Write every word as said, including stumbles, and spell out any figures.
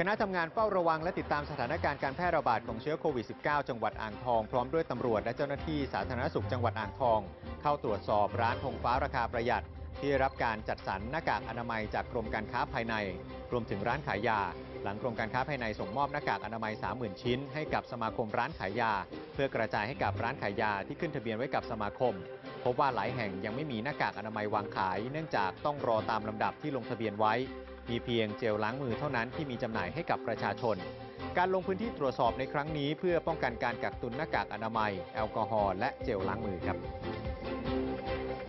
คณะทำงานเฝ้าระวังและติดตามสถานการณ์การแพร่ระบาดของเชื้อโควิด สิบเก้า จังหวัดอ่างทองพร้อมด้วยตำรวจและเจ้าหน้าที่สาธารณสุขจังหวัดอ่างทองเข้าตรวจสอบร้านธงฟ้าราคาประหยัดที่ได้รับการจัดสรรหน้ากากอนามัยจากกรมการค้าภายในรวมถึงร้านขายยาหลังกรมการค้าภายในส่งมอบหน้ากากอนามัย สามหมื่น ชิ้นให้กับสมาคมร้านขายยาเพื่อกระจายให้กับร้านขายยาที่ขึ้นทะเบียนไว้กับสมาคมพบว่าหลายแห่งยังไม่มีหน้ากากอนามัยวางขายเนื่องจากต้องรอตามลำดับที่ลงทะเบียนไว้มีเพียงเจลล้างมือเท่านั้นที่มีจำหน่ายให้กับประชาชนการลงพื้นที่ตรวจสอบในครั้งนี้เพื่อป้องกันการกักตุนหน้ากากอนามัยแอลกอฮอล์และเจลล้างมือครับ